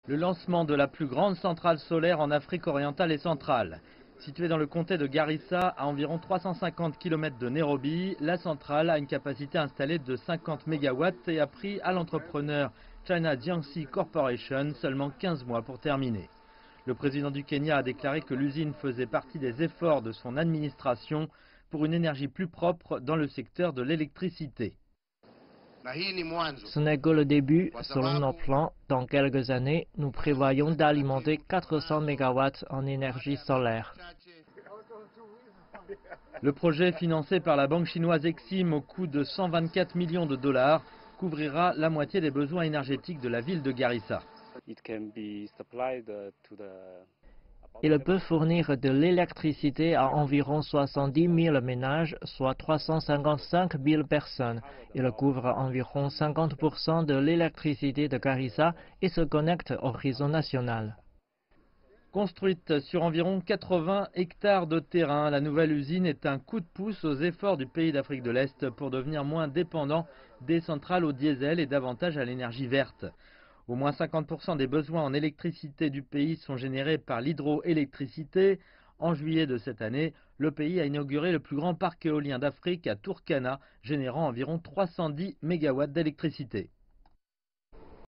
Le lancement de la plus grande centrale solaire en Afrique orientale et centrale. Située dans le comté de Garissa, à environ 350 km de Nairobi, la centrale a une capacité installée de 50 MW et a pris à l'entrepreneur China Jiangxi Corporation seulement 15 mois pour terminer. Le président du Kenya a déclaré que l'usine faisait partie des efforts de son administration pour une énergie plus propre dans le secteur de l'électricité. Ce n'est que le début. Selon nos plans, dans quelques années, nous prévoyons d'alimenter 400 MW en énergie solaire. Le projet, financé par la banque chinoise Exim au coût de 124 millions de dollars, couvrira la moitié des besoins énergétiques de la ville de Garissa. Il peut fournir de l'électricité à environ 70 000 ménages, soit 355 000 personnes. Il couvre environ 50% de l'électricité de Garissa et se connecte au réseau national. Construite sur environ 80 hectares de terrain, la nouvelle usine est un coup de pouce aux efforts du pays d'Afrique de l'Est pour devenir moins dépendant des centrales au diesel et davantage à l'énergie verte. Au moins 50% des besoins en électricité du pays sont générés par l'hydroélectricité. En juillet de cette année, le pays a inauguré le plus grand parc éolien d'Afrique à Turkana, générant environ 310 MW d'électricité.